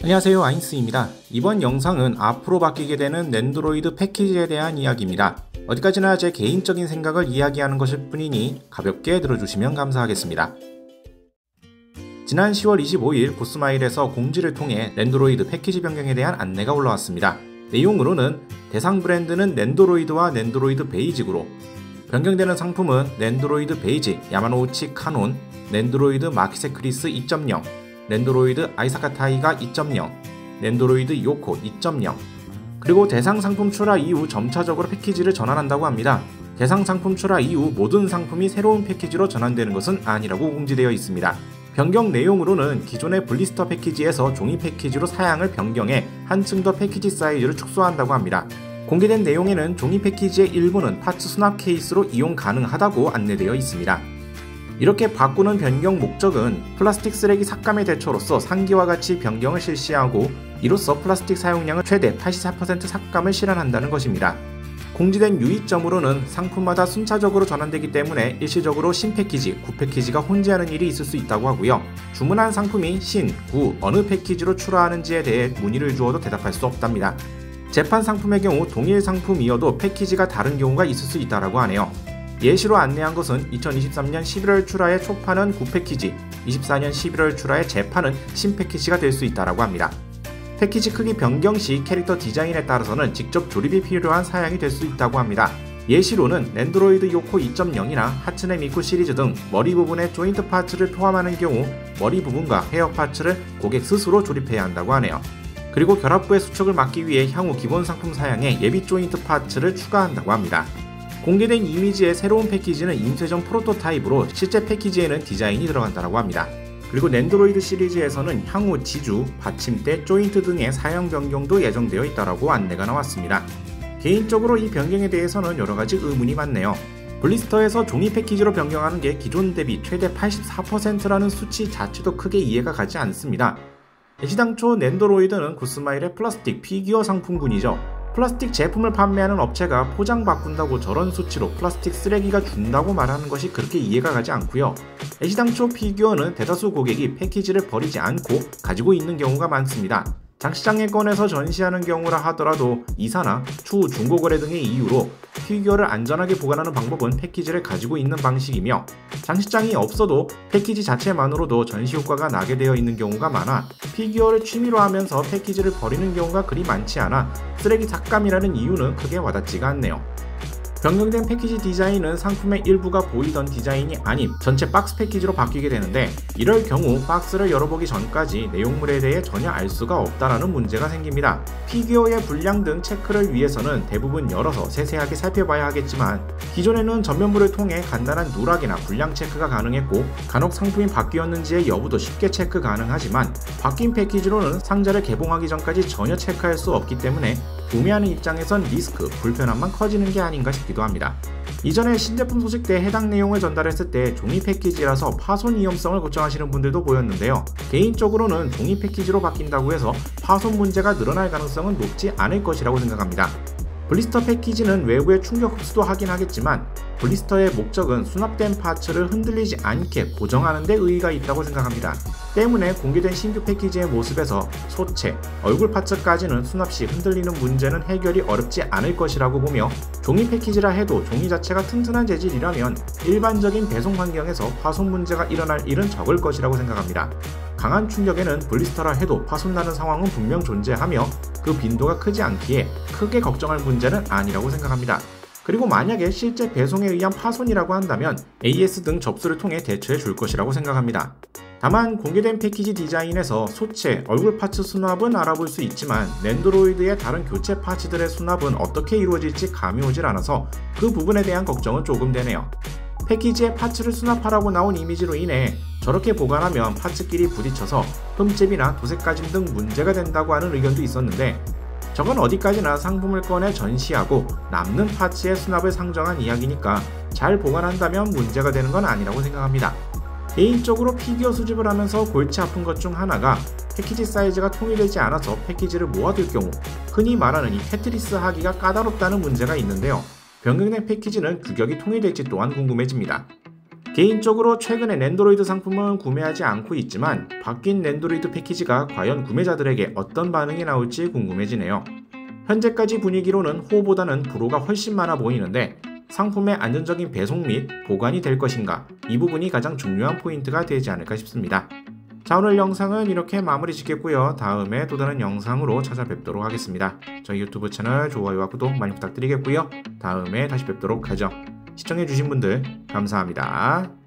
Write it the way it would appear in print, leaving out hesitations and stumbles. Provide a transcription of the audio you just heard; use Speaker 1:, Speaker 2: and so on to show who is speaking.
Speaker 1: 안녕하세요, 아인스입니다. 이번 영상은 앞으로 바뀌게 되는 낸드로이드 패키지에 대한 이야기입니다. 어디까지나 제 개인적인 생각을 이야기하는 것일 뿐이니 가볍게 들어주시면 감사하겠습니다. 지난 10월 25일 고스마일에서 공지를 통해 낸드로이드 패키지 변경에 대한 안내가 올라왔습니다. 내용으로는 대상 브랜드는 낸드로이드와 낸드로이드 베이직으로, 변경되는 상품은 낸드로이드 베이직 야마노우치 카논, 낸드로이드 마키세 크리스 2.0, 낸드로이드 아이사카 타이가 2.0, 낸드로이드 요코 2.0, 그리고 대상 상품 출하 이후 점차적으로 패키지를 전환한다고 합니다. 대상 상품 출하 이후 모든 상품이 새로운 패키지로 전환되는 것은 아니라고 공지되어 있습니다. 변경 내용으로는 기존의 블리스터 패키지에서 종이 패키지로 사양을 변경해 한층 더 패키지 사이즈를 축소한다고 합니다. 공개된 내용에는 종이 패키지의 일부는 파츠 수납 케이스로 이용 가능하다고 안내되어 있습니다. 이렇게 바꾸는 변경 목적은 플라스틱 쓰레기 삭감의 대처로서 상기와 같이 변경을 실시하고, 이로써 플라스틱 사용량을 최대 84% 삭감을 실현한다는 것입니다. 공지된 유의점으로는 상품마다 순차적으로 전환되기 때문에 일시적으로 신패키지, 구패키지가 혼재하는 일이 있을 수 있다고 하고요. 주문한 상품이 신, 구, 어느 패키지로 출하하는지에 대해 문의를 주어도 대답할 수 없답니다. 재판 상품의 경우 동일 상품이어도 패키지가 다른 경우가 있을 수 있다고 하네요. 예시로 안내한 것은 2023년 11월 출하의 초판은 9패키지, 24년 11월 출하의 재판은 신패키지가 될 수 있다고 합니다. 패키지 크기 변경 시 캐릭터 디자인에 따라서는 직접 조립이 필요한 사양이 될 수 있다고 합니다. 예시로는 낸드로이드 요코 2.0이나 하츠네 미쿠 시리즈 등 머리 부분에 조인트 파츠를 포함하는 경우 머리 부분과 헤어 파츠를 고객 스스로 조립해야 한다고 하네요. 그리고 결합부의 수축을 막기 위해 향후 기본 상품 사양에 예비 조인트 파츠를 추가한다고 합니다. 공개된 이미지의 새로운 패키지는 임세정 프로토타입으로 실제 패키지에는 디자인이 들어간다고 합니다. 그리고 낸드로이드 시리즈에서는 향후 지주, 받침대, 조인트 등의 사양 변경도 예정되어 있다고 안내가 나왔습니다. 개인적으로 이 변경에 대해서는 여러가지 의문이 많네요. 블리스터에서 종이 패키지로 변경하는 게 기존 대비 최대 84%라는 수치 자체도 크게 이해가 가지 않습니다. 시당초 낸드로이드는 고스마일의 플라스틱 피규어 상품군이죠. 플라스틱 제품을 판매하는 업체가 포장 바꾼다고 저런 수치로 플라스틱 쓰레기가 준다고 말하는 것이 그렇게 이해가 가지 않고요. 애시당초 피규어는 대다수 고객이 패키지를 버리지 않고 가지고 있는 경우가 많습니다. 장시장에 꺼내서 전시하는 경우라 하더라도 이사나 추후 중고거래 등의 이유로 피규어를 안전하게 보관하는 방법은 패키지를 가지고 있는 방식이며, 장시장이 없어도 패키지 자체만으로도 전시 효과가 나게 되어 있는 경우가 많아 피규어를 취미로 하면서 패키지를 버리는 경우가 그리 많지 않아 쓰레기 삭감이라는 이유는 크게 와닿지가 않네요. 변경된 패키지 디자인은 상품의 일부가 보이던 디자인이 아닌 전체 박스 패키지로 바뀌게 되는데, 이럴 경우 박스를 열어보기 전까지 내용물에 대해 전혀 알 수가 없다라는 문제가 생깁니다. 피규어의 분량 등 체크를 위해서는 대부분 열어서 세세하게 살펴봐야 하겠지만, 기존에는 전면부를 통해 간단한 누락이나 분량 체크가 가능했고 간혹 상품이 바뀌었는지의 여부도 쉽게 체크 가능하지만, 바뀐 패키지로는 상자를 개봉하기 전까지 전혀 체크할 수 없기 때문에 구매하는 입장에선 리스크, 불편함만 커지는 게 아닌가 싶기도 합니다. 이전에 신제품 소식 때 해당 내용을 전달했을 때 종이 패키지라서 파손 위험성을 걱정하시는 분들도 보였는데요. 개인적으로는 종이 패키지로 바뀐다고 해서 파손 문제가 늘어날 가능성은 높지 않을 것이라고 생각합니다. 블리스터 패키지는 외부의 충격 흡수도 하긴 하겠지만, 블리스터의 목적은 수납된 파츠를 흔들리지 않게 고정하는 데 의의가 있다고 생각합니다. 때문에 공개된 신규 패키지의 모습에서 소체, 얼굴 파츠까지는 수납 시 흔들리는 문제는 해결이 어렵지 않을 것이라고 보며, 종이 패키지라 해도 종이 자체가 튼튼한 재질이라면 일반적인 배송 환경에서 파손 문제가 일어날 일은 적을 것이라고 생각합니다. 강한 충격에는 블리스터라 해도 파손나는 상황은 분명 존재하며 그 빈도가 크지 않기에 크게 걱정할 문제는 아니라고 생각합니다. 그리고 만약에 실제 배송에 의한 파손이라고 한다면 AS 등 접수를 통해 대처해 줄 것이라고 생각합니다. 다만 공개된 패키지 디자인에서 소체, 얼굴 파츠 수납은 알아볼 수 있지만 낸드로이드의 다른 교체 파츠들의 수납은 어떻게 이루어질지 감이 오질 않아서 그 부분에 대한 걱정은 조금 되네요. 패키지에 파츠를 수납하라고 나온 이미지로 인해 저렇게 보관하면 파츠끼리 부딪혀서 흠집이나 도색 까짐 등 문제가 된다고 하는 의견도 있었는데, 저건 어디까지나 상품을 꺼내 전시하고 남는 파츠의 수납을 상정한 이야기니까 잘 보관한다면 문제가 되는 건 아니라고 생각합니다. 개인적으로 피규어 수집을 하면서 골치 아픈 것 중 하나가 패키지 사이즈가 통일되지 않아서 패키지를 모아둘 경우 흔히 말하는 이 테트리스 하기가 까다롭다는 문제가 있는데요. 변경된 패키지는 규격이 통일될지 또한 궁금해집니다. 개인적으로 최근에 랜드로이드 상품은 구매하지 않고 있지만 바뀐 랜드로이드 패키지가 과연 구매자들에게 어떤 반응이 나올지 궁금해지네요. 현재까지 분위기로는 호보다는 불호가 훨씬 많아 보이는데 상품의 안전적인 배송 및 보관이 될 것인가, 이 부분이 가장 중요한 포인트가 되지 않을까 싶습니다. 자, 오늘 영상은 이렇게 마무리 짓겠고요. 다음에 또 다른 영상으로 찾아뵙도록 하겠습니다. 저희 유튜브 채널 좋아요와 구독 많이 부탁드리겠고요. 다음에 다시 뵙도록 하죠. 시청해주신 분들 감사합니다.